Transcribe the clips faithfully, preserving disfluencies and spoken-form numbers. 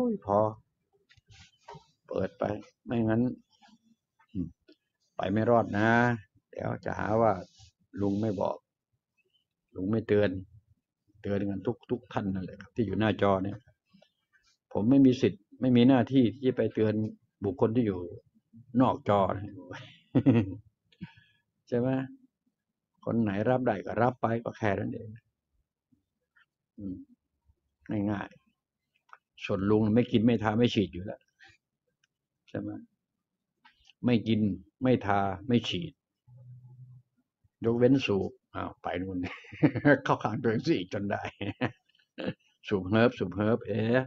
ยพอเปิดไปไม่งั้นไปไม่รอดนะเดี๋ยวจะหาว่าลุงไม่บอกลุงไม่เตือนเตือนกันทุกทุกท่านนั่นแหละครับที่อยู่หน้าจอเนี่ยผมไม่มีสิทธิ์ไม่มีหน้าที่ที่จะไปเตือนบุคคลที่อยู่นอกจอใช่ไหมคนไหนรับได้ก็รับไปก็แค่นั้นเองง่ายๆส่วนลุงไม่กินไม่ทาไม่ฉีดอยู่แล้วใช่ไหมไม่กินไม่ทาไม่ฉีดยกเว้นสูบอ้าวไปนู่นเข้าข้างตัวเองสิจนได้สูบเฮิร์บสูบเฮิร์บเอ๊ะ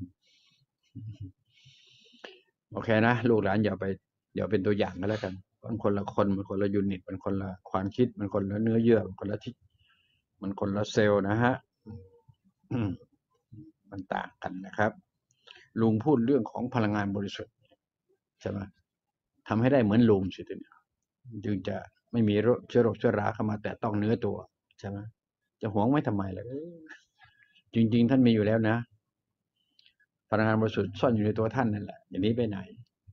โอเคนะลูกหลานอย่าไปเดี๋ยวเป็นตัวอย่างกันแล้วกันมันคนละคนมันคนละยูนิตมันคนละความคิดมันคนละเนื้อเยื่อมันคนละที่มันคนละเซลล์นะฮะมันต่างกันนะครับลุงพูดเรื่องของพลังงานบริสุทธิ์ใช่ไหมทำให้ได้เหมือนลุงสิทีนี้จึงจะไม่มีโรคเชื้อโรคเชื้อราเข้ามาแต่ต้องเนื้อตัวใช่ไหมจะหวงไว้ทำไมล่ะจริงๆท่านมีอยู่แล้วนะพลังงานบริสุทธิ์ซ่อนอยู่ในตัวท่านนั่นแหละอย่างนี้ไปไหน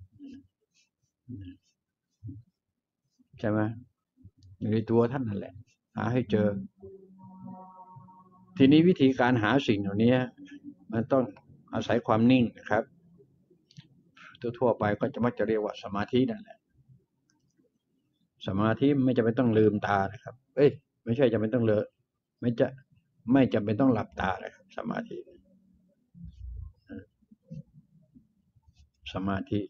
ใช่ไหมอยู่ในตัวท่านนั่นแหละหาให้เจอทีนี้วิธีการหาสิ่งเหล่านี้มันต้องอาศัยความนิ่งนะครับทั่วๆไปก็จะมักจะเรียกว่าสมาธินั่นแหละสมาธิไม่จำเป็นต้องลืมตานะครับเอ้ยไม่ใช่จำเป็นต้องเลอะไม่จะไม่จำเป็นต้องหลับตานะครับสมาธิสมาธิ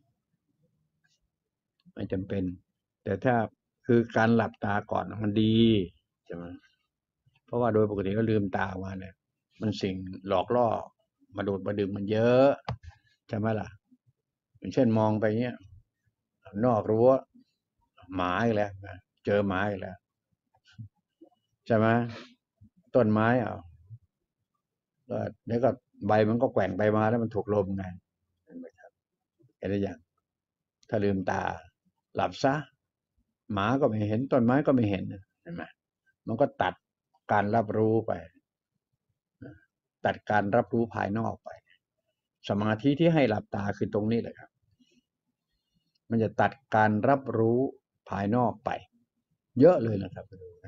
ไม่จำเป็นแต่ถ้าคือการหลับตาก่อนมันดีใช่ไหมเพราะว่าโดยปกติก็ลืมตามาเนี่ยมันสิ่งหลอกล่อมาดูดมาดื่มมันเยอะใช่ไหมล่ะอย่างเช่นมองไปเงี้ยนอกรั้วหมาอีกแล้วเจอหมาอีกแล้วใช่ไหมต้นไม้อ่ะก็เดี๋ยวก็ใบมันก็แกว่งไปมาแล้วมันถูกลมไงเห็นไหมครับเห็นได้ยังถ้าลืมตาหลับซะหมาก็ไม่เห็นต้นไม้ก็ไม่เห็นเห็นไหมมันก็ตัดการรับรู้ไปตัดการรับรู้ภายนอกไปสมาธิที่ให้หลับตาคือตรงนี้แหละครับมันจะตัดการรับรู้ภายนอกไปเยอะเลยนะครับ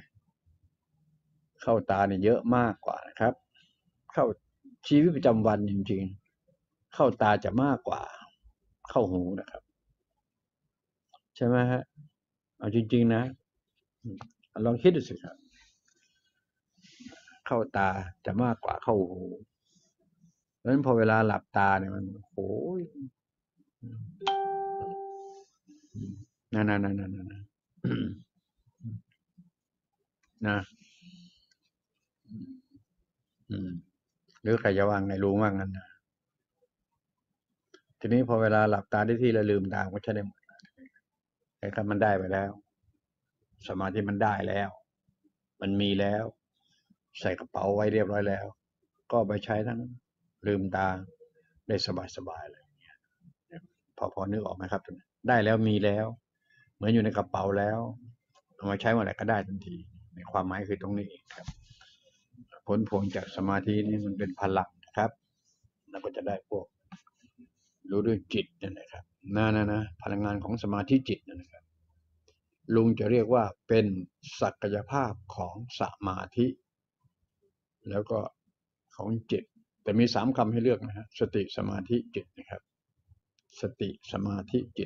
เข้าตาเนี่ยเยอะมากกว่านะครับเข้าชีวิตประจำวันจริงๆเข้าตาจะมากกว่าเข้าหูนะครับใช่ไหมฮะเอาจริงๆนะลองคิดดูสิครับเข้าตาจะมากกว่าเข้าหูเพราะฉะนั้นพอเวลาหลับตาเนี่ยมันโอ้ยนั่นนั่นนั่นนั่นนะหรือใครจะว่าไงรู้ว่างั้นนะทีนี้พอเวลาหลับตาได้ที่แล้วลืมตาก็ใช้ได้หมดไอ้ครับมันได้ไปแล้วสมาธิมันได้แล้วมันมีแล้วใส่กระเป๋าไว้เรียบร้อยแล้วก็ไปใช้ทั้งลืมตาได้สบายๆเลยพอพอนึกออกไหมครับได้แล้วมีแล้วเหมือนอยู่ในกระเป๋าแล้วเอามาใช้เมื่อไหร่ก็ได้ทันทีในความหมายคือตรงนี้เองครับผลพวงจากสมาธินี่มันเป็นพลังนะครับแล้วก็จะได้พวกรู้ด้วยจิตนั่นแหละครับนั่นนะนะพลังงานของสมาธิจิตนั่นนะครับลุงจะเรียกว่าเป็นศักยภาพของสมาธิแล้วก็ของจิตแต่มีสามคำให้เลือกนะฮะสติสมาธิจิตนะครับสติสมาธิจิต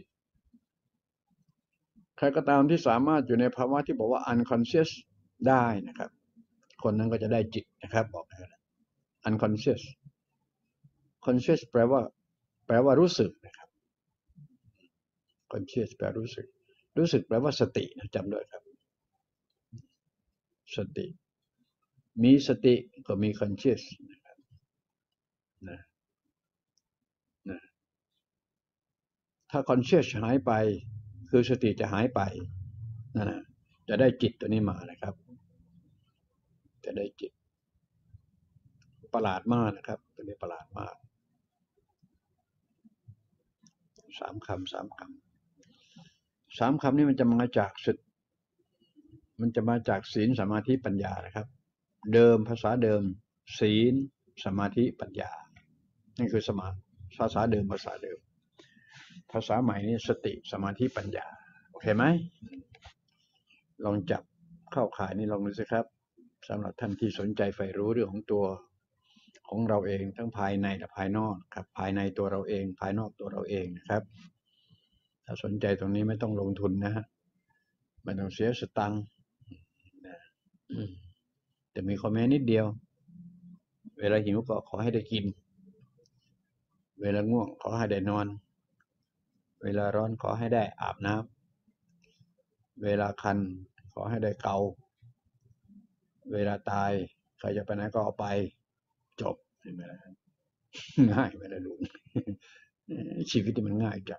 ใครก็ตามที่สามารถอยู่ในภาวะที่บอกว่า unconscious ได้นะครับคนนั้นก็จะได้จิตนะครับบอกนะ unconscious conscious แปลว่าแปลว่ารู้สึกนะครับ conscious แปลรู้สึกรู้สึกแปลว่าสตินะจำด้วยครับสติมีสติก็มี conscious นะครับนะนะถ้า conscious หายไปคือสติจะหายไปนั่นนะจะได้จิตตัวนี้มานะครับจะได้จิตประหลาดมากนะครับตัวนี้ประหลาดมากสามคำสามคำสามคำนี้มันจะมาจากสุดมันจะมาจากศีลสมาธิปัญญานะครับเดิมภาษาเดิมศีลสมาธิปัญญานี่คือสมาภาษาเดิมภาษาเดิมภาษาใหม่นี่สติสมาธิปัญญาโอเคไหมลองจับเข้าข่ายนี่ลองดูสิครับสำหรับท่านที่สนใจใฝ่รู้เรื่องของตัวของเราเองทั้งภายในและภายนอกครับภายในตัวเราเองภายนอกตัวเราเองนะครับถ้าสนใจตรงนี้ไม่ต้องลงทุนนะฮะไม่ต้องเสียสตังค์นะแต่มีคอมเมนต์นิดเดียวเวลาหิวก็ขอให้ได้กินเวลาง่วงขอให้ได้นอนเวลาร้อนขอให้ได้อาบน้ำเวลาคันขอให้ได้เกาเวลาตายใครจะไปไหนก็เอาไปจบเห็นไหมล่ะง่ายไหมล่ะลุงชีวิตที่มันง่ายจัง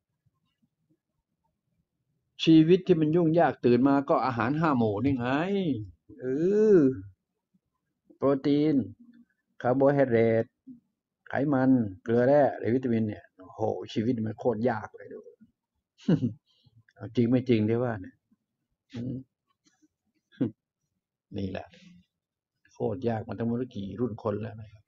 ชีวิตที่มันยุ่งยากตื่นมาก็อาหารห้าหมู่นี่ไงเออโปรตีนคาร์โบไฮเดรตไขมันเกลือแร่หรือวิตามินเนี่ยโอ้โหชีวิตมันโคตรยากเลยดูจริงไม่จริงที่ว่าเนี่ยนี่แหละโคตรยากมันต้องมากี่รุ่นคนแล้วนะครับ